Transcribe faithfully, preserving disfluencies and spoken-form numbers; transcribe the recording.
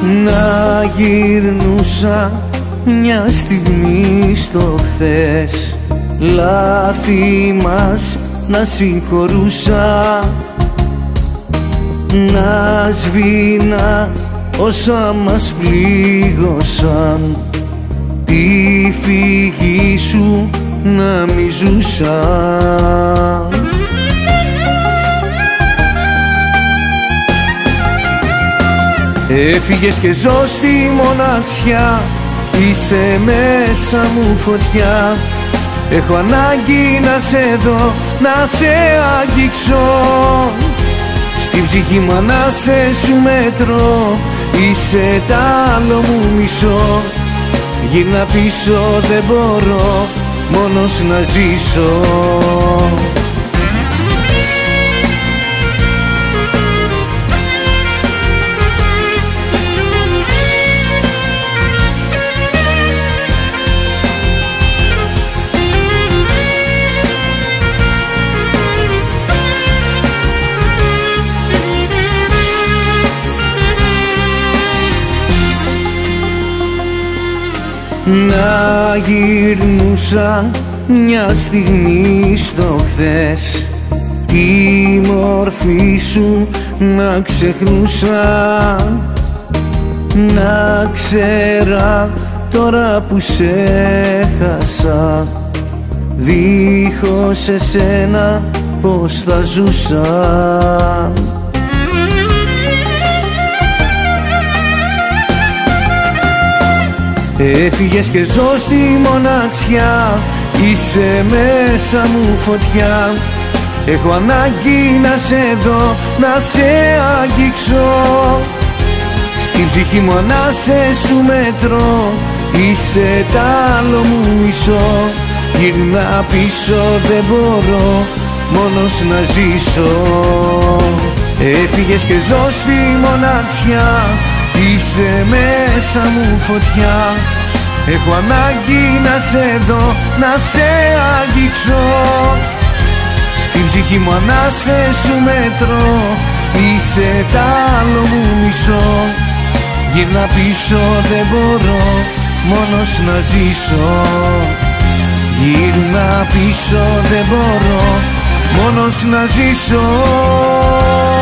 Να γυρνούσα μια στιγμή στο χθες, λάθη μας να συγχωρούσα, να σβήνα όσα μας πλήγωσαν, τη φυγή σου να μη ζούσα. Έφυγες και ζω στη μοναξιά, είσαι μέσα μου φωτιά. Έχω ανάγκη να σε δω, να σε αγγίξω. Στην ψυχή μου ανάσες σου μέτρο, είσαι τ' άλλο μου μισό. Γύρνα πίσω δεν μπορώ, μόνος να ζήσω. Να γυρνούσα μια στιγμή στο χθες, τη μορφή σου να ξεχνούσα. Να ξέρα τώρα που σε χάσα, δίχως εσένα πως θα ζούσα. Έφυγες και ζω στη μοναξιά, είσαι μέσα μου φωτιά. Έχω ανάγκη να σε δω, να σε αγγίξω. Στην ψυχή μου ανάσες σου μέτρο, είσαι τ' άλλο μου μισό. Γυρνά πίσω δεν μπορώ, μόνος να ζήσω. Έφυγες και ζω στη μοναξιά, είσαι μέσα μου φωτιά. Έχω ανάγκη να σε δω, να σε αγγίξω. Στην ψυχή μου ανάσες σου μέτρο, είσαι τ' άλλο μου μισό. Γύρνα πίσω δεν μπορώ, μόνος να ζήσω. Γύρνα πίσω δεν μπορώ, μόνος να ζήσω.